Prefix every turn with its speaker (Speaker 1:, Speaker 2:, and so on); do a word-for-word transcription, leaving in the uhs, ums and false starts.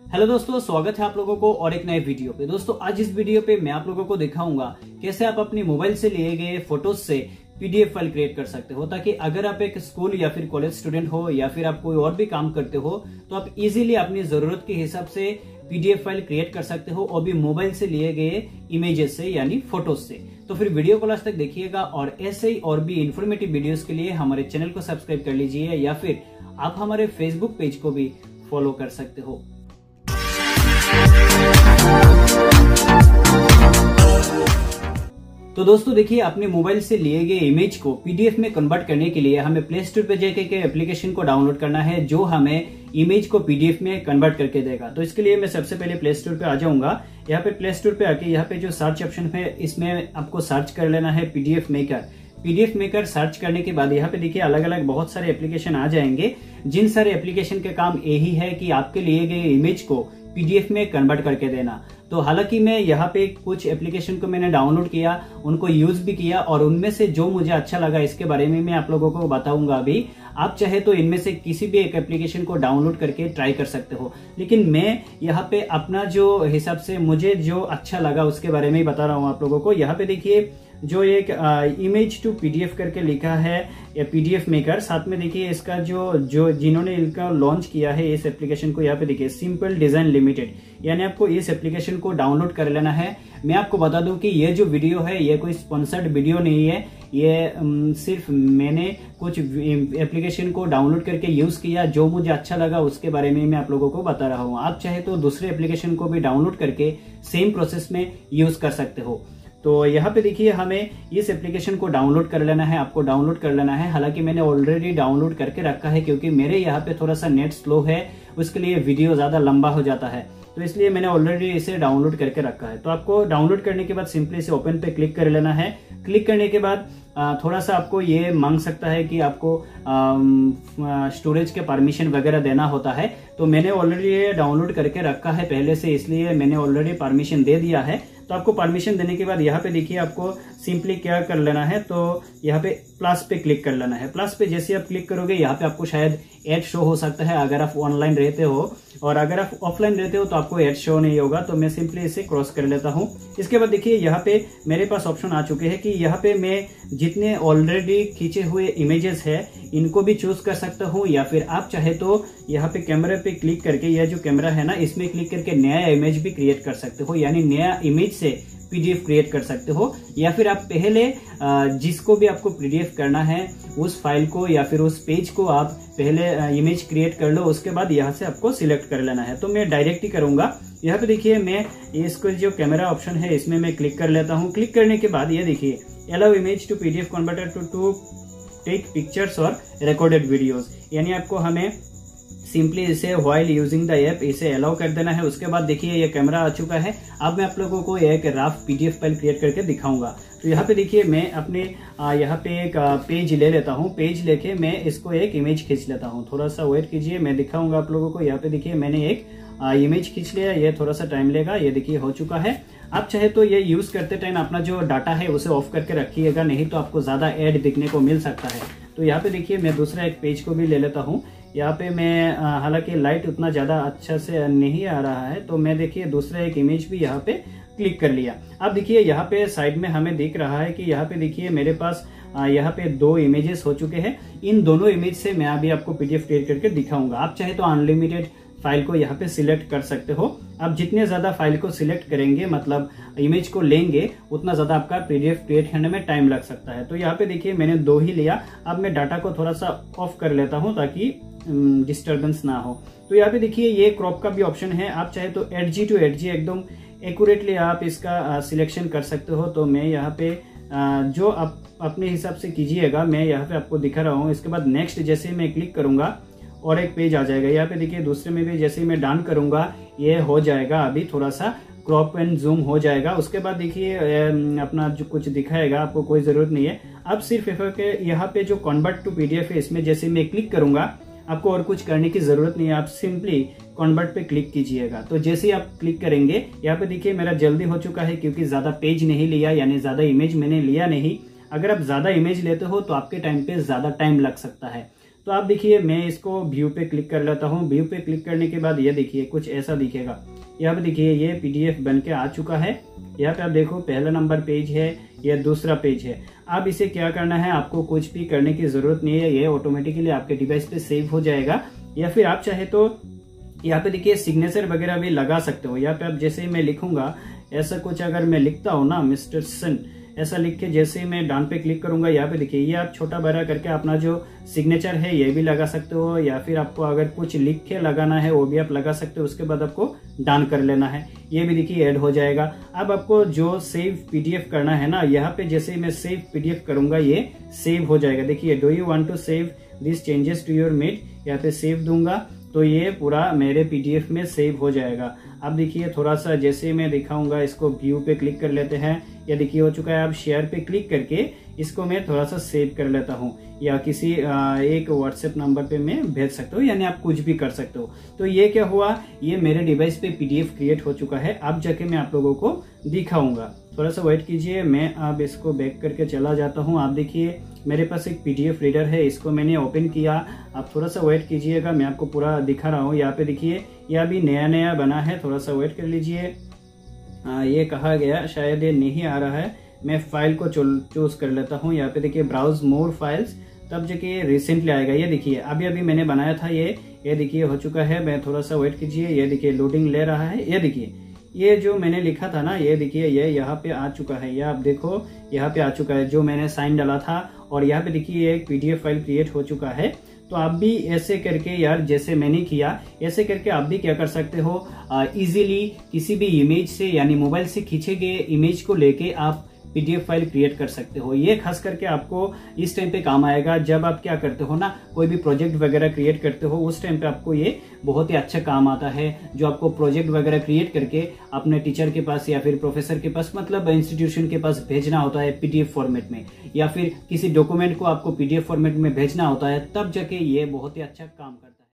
Speaker 1: Hello दोस्तों, स्वागत है आप लोगों को और एक नए वीडियो पे। दोस्तों आज इस वीडियो पे मैं आप लोगों को दिखाऊंगा कैसे आप अपनी मोबाइल से लिए गए फोटोज से पीडीएफ फाइल क्रिएट कर सकते हो, ताकि अगर आप एक स्कूल या फिर कॉलेज स्टूडेंट हो या फिर आप कोई और भी काम करते हो तो आप इजीली अपनी जरूरत के हिसाब से पीडीएफ फाइल क्रिएट कर सकते हो, और भी मोबाइल से लिए गए इमेजेस से यानी फोटोज से। तो फिर वीडियो को लास्ट तक देखिएगा और ऐसे ही और भी इंफॉर्मेटिव वीडियोस के लिए हमारे चैनल को सब्सक्राइब कर लीजिए, या फिर आप हमारे फेसबुक पेज को भी फॉलो कर सकते हो। तो दोस्तों देखिए, अपने मोबाइल से लिए गए इमेज को पीडीएफ में कन्वर्ट करने के लिए हमें प्ले स्टोर पे जाके के एप्लीकेशन को डाउनलोड करना है, जो हमें इमेज को पीडीएफ में कन्वर्ट करके देगा। तो इसके लिए मैं सबसे पहले प्ले स्टोर पे आ जाऊंगा। यहाँ पे प्ले स्टोर पे आके यहाँ पे जो सर्च ऑप्शन है इसमें आपको सर्च कर लेना है PDF maker. PDF maker search करने के बाद यहाँ पे देखिए अलग अलग बहुत सारे एप्लीकेशन आ जाएंगे, जिन सारे एप्लीकेशन का काम यही है कि आपके लिए गए इमेज को पीडीएफ में कन्वर्ट करके देना। तो हालांकि मैं यहाँ पे कुछ एप्लीकेशन को मैंने डाउनलोड किया, उनको यूज भी किया, और उनमें से जो मुझे अच्छा लगा इसके बारे में मैं आप लोगों को बताऊंगा अभी। आप चाहे तो इनमें से किसी भी एक एप्लीकेशन को डाउनलोड करके ट्राई कर सकते हो, लेकिन मैं यहाँ पे अपना जो हिसाब से मुझे जो अच्छा लगा उसके बारे में ही बता रहा हूँ आप लोगों को। यहाँ पे देखिए जो एक इमेज टू पीडीएफ करके लिखा है या पीडीएफ मेकर, साथ में देखिए इसका जो जो जिन्होंने इनका लॉन्च किया है इस एप्लीकेशन को, यहाँ पे देखिए सिंपल डिजाइन लिमिटेड, यानी आपको इस एप्लीकेशन को डाउनलोड कर लेना है। मैं आपको बता दूं कि ये जो वीडियो है ये कोई स्पॉन्सर्ड वीडियो नहीं है, ये सिर्फ मैंने कुछ एप्लीकेशन को डाउनलोड करके यूज किया, जो मुझे अच्छा लगा उसके बारे में मैं आप लोगों को बता रहा हूँ। आप चाहे तो दूसरे एप्लीकेशन को भी डाउनलोड करके सेम प्रोसेस में यूज कर सकते हो। तो यहाँ पे देखिए हमें इस एप्लीकेशन को डाउनलोड कर लेना है, आपको डाउनलोड कर लेना है। हालांकि मैंने ऑलरेडी डाउनलोड करके रखा है, क्योंकि मेरे यहाँ पे थोड़ा सा नेट स्लो है, उसके लिए वीडियो ज्यादा लंबा हो जाता है, तो इसलिए मैंने ऑलरेडी इसे डाउनलोड करके रखा है। तो आपको डाउनलोड करने के बाद सिंपली इसे ओपन पे क्लिक कर लेना है। क्लिक करने के बाद थोड़ा सा आपको ये मांग सकता है कि आपको स्टोरेज के परमिशन वगैरह देना होता है, तो मैंने ऑलरेडी ये डाउनलोड करके रखा है पहले से, इसलिए मैंने ऑलरेडी परमिशन दे दिया है। तो आपको परमिशन देने के बाद यहाँ पे देखिए आपको सिंपली क्या कर लेना है, तो यहाँ पे प्लस पे क्लिक कर लेना है। प्लस पे जैसे आप क्लिक करोगे यहाँ पे आपको शायद एड शो हो सकता है अगर आप ऑनलाइन रहते हो, और अगर आप ऑफलाइन रहते हो तो आपको एड शो नहीं होगा। तो मैं सिंपली इसे क्रॉस कर लेता हूँ। इसके बाद देखिए यहाँ पे मेरे पास ऑप्शन आ चुके हैं कि यहाँ पे मैं जितने ऑलरेडी खींचे हुए इमेजेस है इनको भी चूज कर सकता हूँ, या फिर आप चाहे तो यहाँ पे कैमरे पे क्लिक करके, यह जो कैमरा है ना इसमें क्लिक करके नया इमेज भी क्रिएट कर सकते हो, यानी नया इमेज से पीडीएफ क्रिएट कर सकते हो। या फिर आप पहले जिसको भी आपको पीडीएफ करना है उस फाइल को या फिर उस पेज को आप पहले इमेज क्रिएट कर लो, उसके बाद यहाँ से आपको सिलेक्ट कर लेना है। तो मैं डायरेक्ट ही करूंगा। यहाँ पे देखिए मैं इसको जो कैमरा ऑप्शन है इसमें मैं क्लिक कर लेता हूँ। क्लिक करने के बाद ये देखिए allow image to PDF converter to to take pictures और रिकॉर्डेड वीडियोस, यानी आपको हमें सिंपली इसे व्हाइल यूजिंग द ऐप इसे अलाउ कर देना है। उसके बाद देखिए ये कैमरा आ चुका है। अब मैं आप लोगों को एक रफ पीडीएफ फाइल क्रिएट करके दिखाऊंगा। तो यहाँ पे देखिए मैं अपने यहाँ पे एक पेज ले लेता हूँ। पेज लेके मैं इसको एक इमेज खींच लेता हूँ। थोड़ा सा वेट कीजिए, मैं दिखाऊंगा आप लोगों को। यहाँ पे देखिए मैंने एक इमेज खींच लिया, ये थोड़ा सा टाइम लेगा। ये देखिए हो चुका है। आप चाहे तो ये यूज करते टाइम अपना जो डाटा है उसे ऑफ करके रखिएगा, नहीं तो आपको ज्यादा एड दिखने को मिल सकता है। तो यहाँ पे देखिए मैं दूसरा एक पेज को भी ले लेता हूँ। यहाँ पे मैं हालांकि लाइट उतना ज्यादा अच्छा से नहीं आ रहा है, तो मैं देखिए दूसरा एक इमेज भी यहाँ पे क्लिक कर लिया। अब देखिए यहाँ पे साइड में हमें दिख रहा है कि यहाँ पे देखिए मेरे पास यहाँ पे दो इमेजेस हो चुके हैं। इन दोनों इमेज से मैं अभी आपको पीडीएफ क्रिएट करके दिखाऊंगा। आप चाहे तो अनलिमिटेड फाइल को यहाँ पे सिलेक्ट कर सकते हो। आप जितने ज्यादा फाइल को सिलेक्ट करेंगे, मतलब इमेज को लेंगे, उतना ज्यादा आपका पीडीएफ क्रिएट करने में टाइम लग सकता है। तो यहाँ पे देखिए मैंने दो ही लिया। अब मैं डाटा को थोड़ा सा ऑफ कर लेता हूँ ताकि डिस्टर्बेंस ना हो। तो यहाँ पे देखिए ये क्रॉप का भी ऑप्शन है। आप चाहे तो एडजी टू एडजी एकदम एक्यूरेटली आप इसका सिलेक्शन कर सकते हो। तो मैं यहाँ पे आ, जो आप अपने हिसाब से कीजिएगा, मैं यहाँ पे आपको दिखा रहा हूँ। इसके बाद नेक्स्ट जैसे मैं क्लिक करूंगा और एक पेज आ जाएगा। यहाँ पे देखिए दूसरे में भी जैसे मैं डन करूंगा ये हो जाएगा। अभी थोड़ा सा क्रॉप एंड जूम हो जाएगा। उसके बाद देखिए अपना जो कुछ दिखाएगा, आपको कोई जरूरत नहीं है। अब सिर्फ यहाँ पे जो कन्वर्ट टू पीडीएफ है इसमें जैसे मैं क्लिक करूंगा, आपको और कुछ करने की जरूरत नहीं है। आप सिंपली कन्वर्ट पे क्लिक कीजिएगा। तो जैसे ही आप क्लिक करेंगे यहाँ पे देखिए मेरा जल्दी हो चुका है, क्योंकि ज्यादा पेज नहीं लिया, यानी ज्यादा इमेज मैंने लिया नहीं। अगर आप ज्यादा इमेज लेते हो तो आपके टाइम पे ज्यादा टाइम लग सकता है। तो आप देखिए मैं इसको व्यू पे क्लिक कर लेता हूँ। व्यू पे क्लिक करने के बाद ये देखिए कुछ ऐसा दिखेगा। यहाँ पे देखिए ये पीडीएफ बन के आ चुका है। यहाँ पे आप देखो पहला नंबर पेज है, यह दूसरा पेज है। अब इसे क्या करना है, आपको कुछ भी करने की जरूरत नहीं है, ये ऑटोमेटिकली आपके डिवाइस पे सेव हो जाएगा। या फिर आप चाहे तो यहाँ पे देखिए सिग्नेचर वगैरह भी लगा सकते हो। यहाँ पे आप जैसे ही मैं लिखूंगा ऐसा कुछ अगर मैं लिखता हूँ ना, मिस्टर सन ऐसा लिख के जैसे ही मैं डन पे क्लिक करूंगा, यहाँ पे देखिए ये आप छोटा बड़ा करके अपना जो सिग्नेचर है ये भी लगा सकते हो। या फिर आपको अगर कुछ लिख के लगाना है वो भी आप लगा सकते हो। उसके बाद आपको डन कर लेना है, ये भी देखिए ऐड हो जाएगा। अब आपको जो सेव पीडीएफ करना है ना, यहाँ पे जैसे ही मैं सेव पीडीएफ करूंगा ये सेव हो जाएगा। देखिए do you want to save this changes to your made, यहाँ पे सेव दूंगा तो ये पूरा मेरे पीडीएफ में सेव हो जाएगा। अब देखिए थोड़ा सा जैसे मैं दिखाऊंगा, इसको व्यू पे क्लिक कर लेते हैं। या देखिए हो चुका है। अब शेयर पे क्लिक करके इसको मैं थोड़ा सा सेव कर लेता हूँ, या किसी एक व्हाट्सएप नंबर पे मैं भेज सकता हूँ, यानी आप कुछ भी कर सकते हो। तो ये क्या हुआ, ये मेरे डिवाइस पे पीडीएफ क्रिएट हो चुका है। अब जाके मैं आप लोगों को दिखाऊंगा, थोड़ा सा वेट कीजिए। मैं अब इसको बैक करके चला जाता हूँ। आप देखिए मेरे पास एक पीडीएफ रीडर है, इसको मैंने ओपन किया। आप थोड़ा सा वेट कीजिएगा, मैं आपको पूरा दिखा रहा हूँ। यहाँ पे देखिए ये अभी नया नया बना है, थोड़ा सा वेट कर लीजिए। ये कहा गया शायद ये नहीं आ रहा है, मैं फाइल को चूज कर लेता हूँ। यहाँ पे देखिए ब्राउज मोर फाइल्स, तब जाके ये रिसेंटली आएगा। ये देखिए अभी अभी मैंने बनाया था ये ये देखिए हो चुका है। मैं थोड़ा सा वेट कीजिए, ये देखिए लोडिंग ले रहा है। ये देखिए ये जो मैंने लिखा था ना, ये देखिए ये यहाँ पे आ चुका है। ये आप देखो यहाँ पे आ चुका है जो मैंने साइन डाला था। और यहाँ पे देखिए ये एक पीडीएफ फाइल क्रिएट हो चुका है। तो आप भी ऐसे करके यार, जैसे मैंने किया ऐसे करके आप भी क्या कर सकते हो, इजीली किसी भी इमेज से यानी मोबाइल से खींचे गए इमेज को लेके आप पीडीएफ फाइल क्रिएट कर सकते हो। ये खास करके आपको इस टाइम पे काम आएगा जब आप क्या करते हो ना, कोई भी प्रोजेक्ट वगैरह क्रिएट करते हो, उस टाइम पे आपको ये बहुत ही अच्छा काम आता है। जो आपको प्रोजेक्ट वगैरह क्रिएट करके अपने टीचर के पास या फिर प्रोफेसर के पास, मतलब इंस्टीट्यूशन के पास भेजना होता है पीडीएफ फॉर्मेट में, या फिर किसी डॉक्यूमेंट को आपको पीडीएफ फॉर्मेट में भेजना होता है, तब जाके ये बहुत ही अच्छा काम करता है।